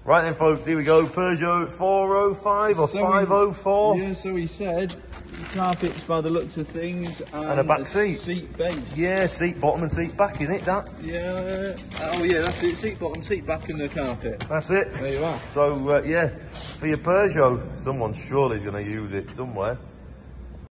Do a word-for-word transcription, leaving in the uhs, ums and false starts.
Right then, folks, here we go. Peugeot four oh five or so five oh four. He, yeah, so he said. Carpets by the looks of things. And, and a back seat. Seat base. Yeah, seat bottom and seat back, isn't it, that? Yeah. Oh, yeah, that's it. Seat bottom, seat back in the carpet. That's it. There you are. So, uh, yeah, for your Peugeot, someone surely is going to use it somewhere.